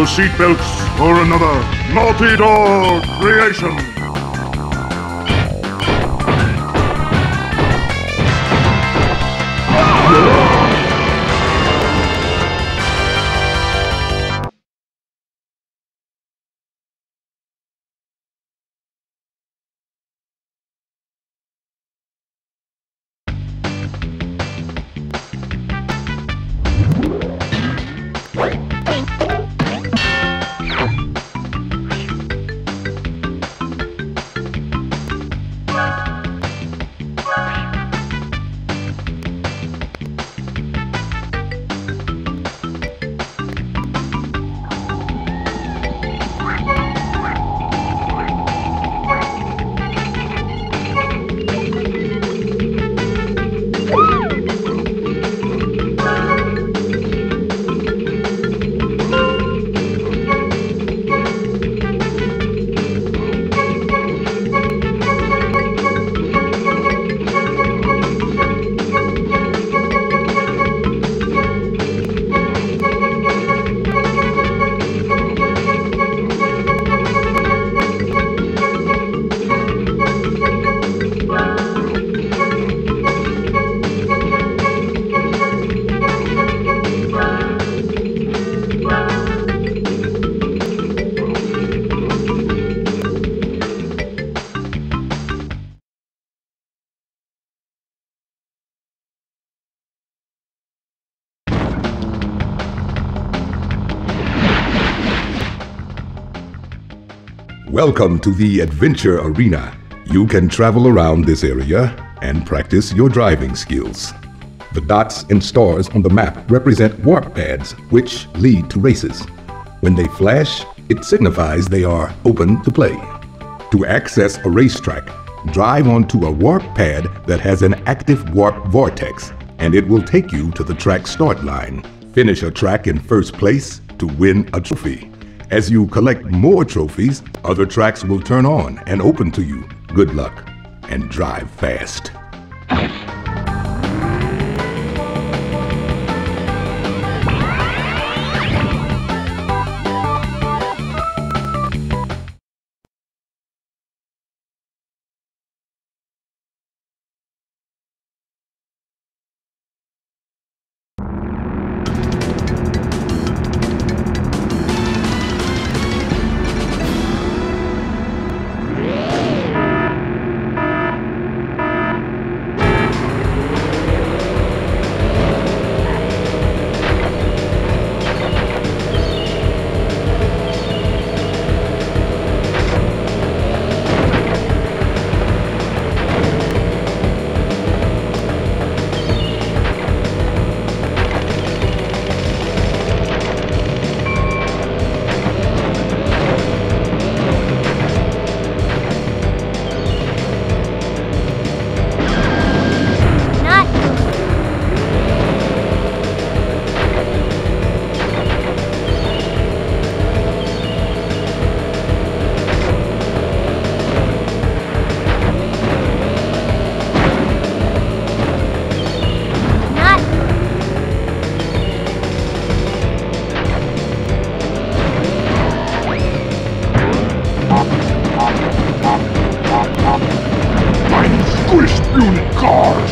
seatbelts or another Naughty Dog creation. Welcome to the Adventure Arena. You can travel around this area and practice your driving skills. The dots and stars on the map represent warp pads, which lead to races. When they flash, it signifies they are open to play. To access a racetrack, drive onto a warp pad that has an active warp vortex, and it will take you to the track start line. Finish a track in first place to win a trophy. As you collect more trophies, other tracks will turn on and open to you. Good luck, and drive fast. Unit cars!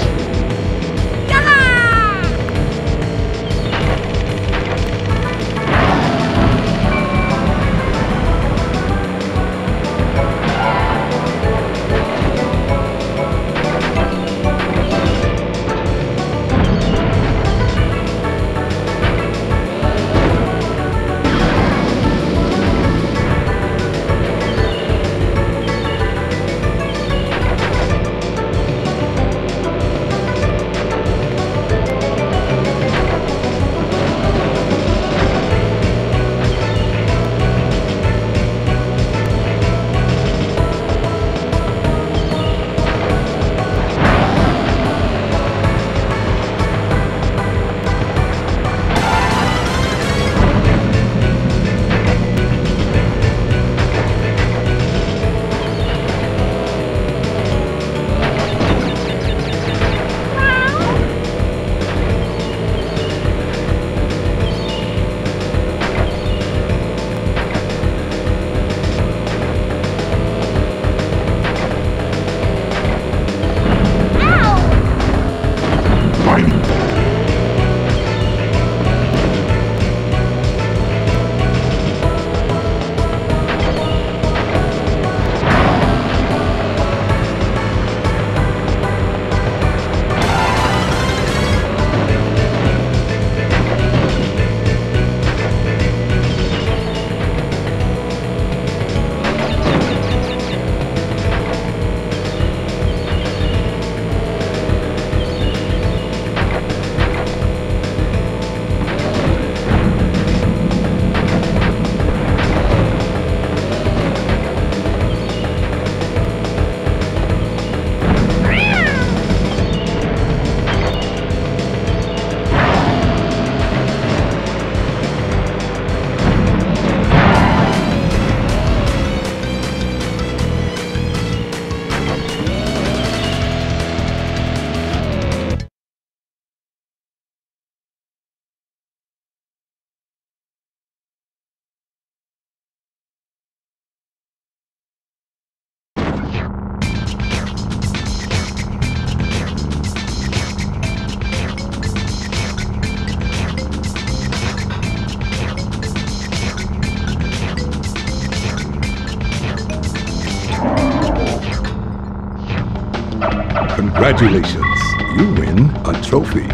Congratulations, you win a trophy.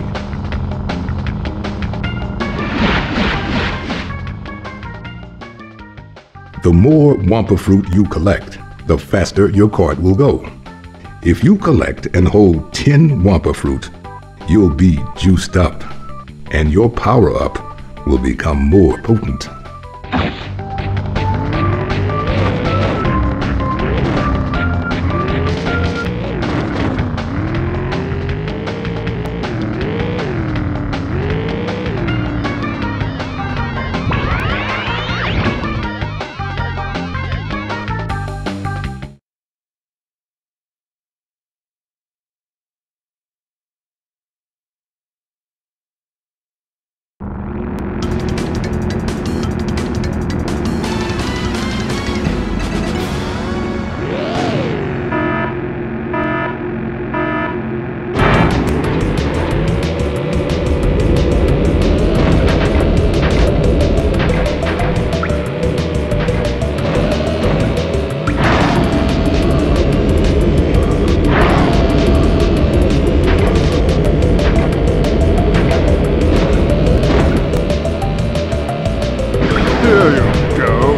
The more Wumpa fruit you collect, the faster your cart will go. If you collect and hold 10 Wumpa fruit, you'll be juiced up, and your power-up will become more potent. There you go.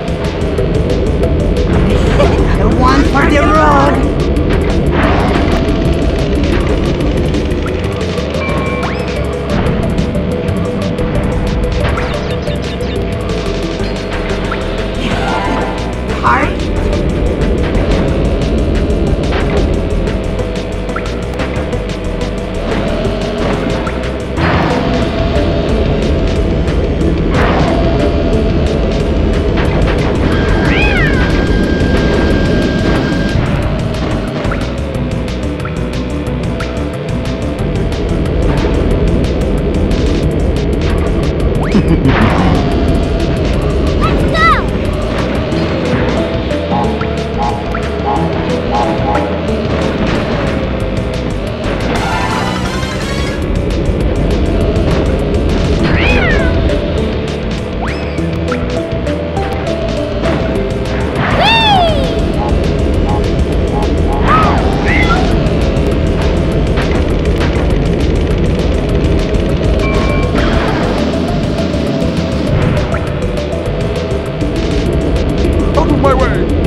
One for the road. Heart. Out of my way!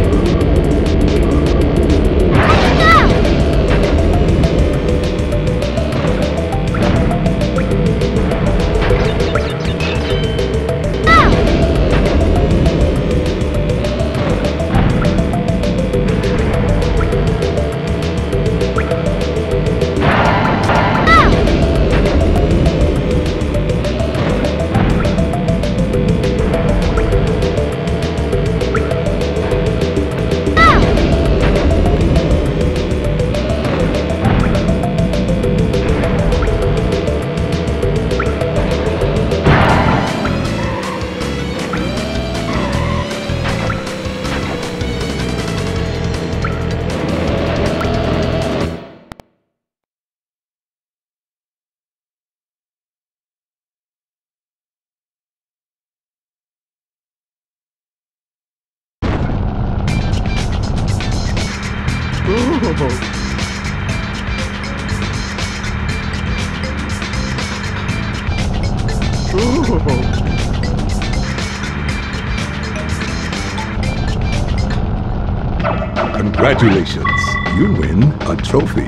Congratulations, you win a trophy.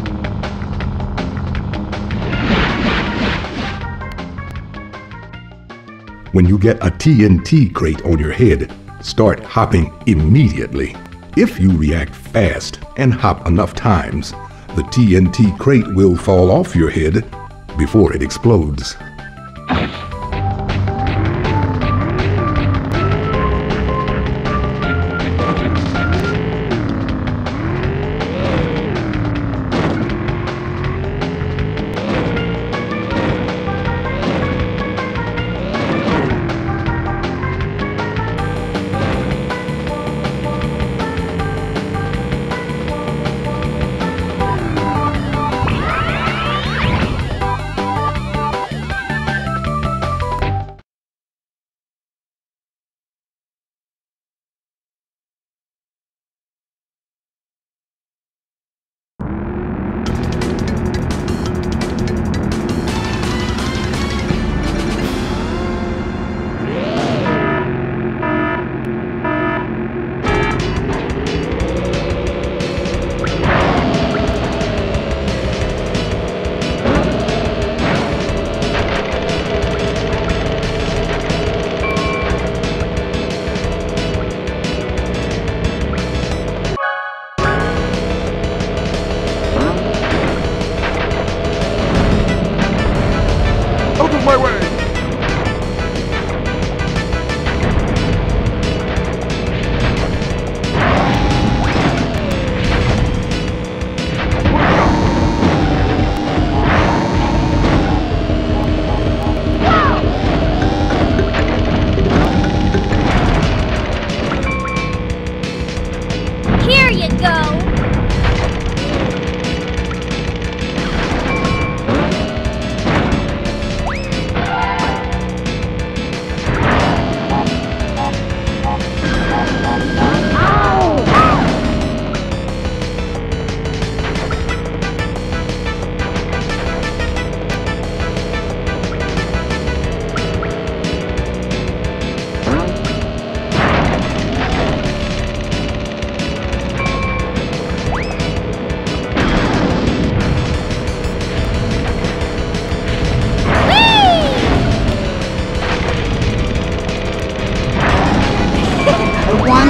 When you get a TNT crate on your head, start hopping immediately. If you react fast and hop enough times, the TNT crate will fall off your head before it explodes.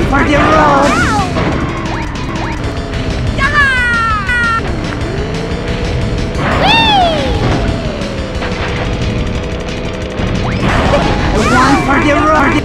for the road! One for the road!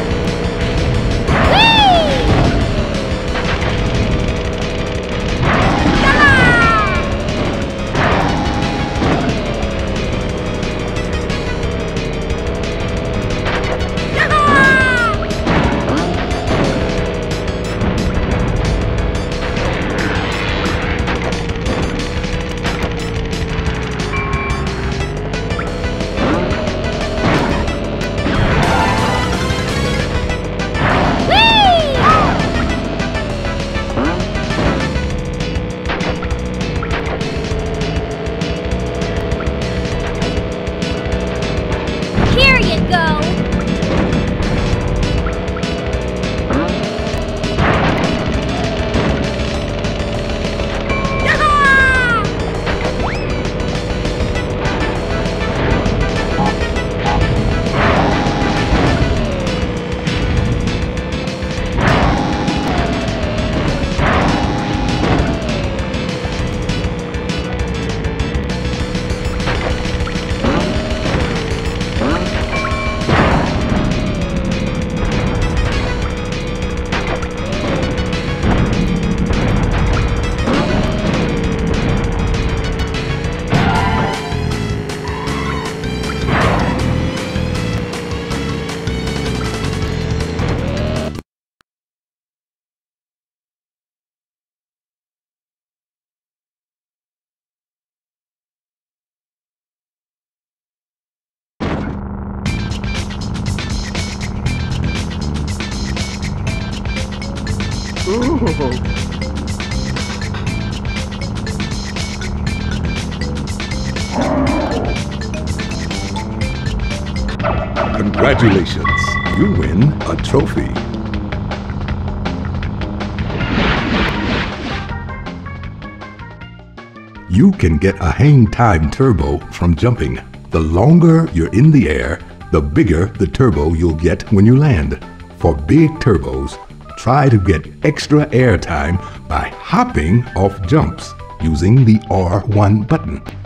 Congratulations, you win a trophy. You can get a hang time turbo from jumping. The longer you're in the air, the bigger the turbo you'll get when you land. For big turbos, try to get extra air time by hopping off jumps using the R1 button.